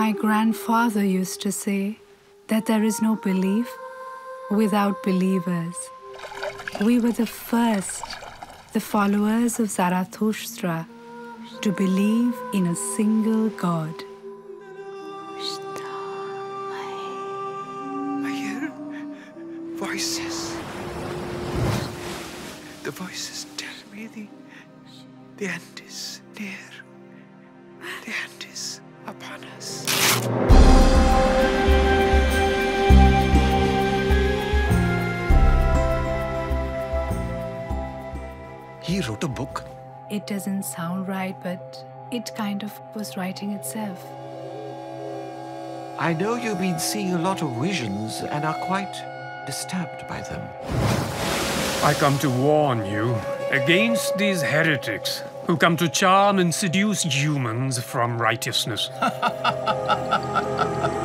My grandfather used to say that there is no belief without believers. We were the first, the followers of Zarathustra, to believe in a single God. I hear voices. The voices tell me the end is near. The end is upon us. He wrote a book? It doesn't sound right, but it kind of was writing itself. I know you've been seeing a lot of visions and are quite disturbed by them. I come to warn you against these heretics who come to charm and seduce humans from righteousness.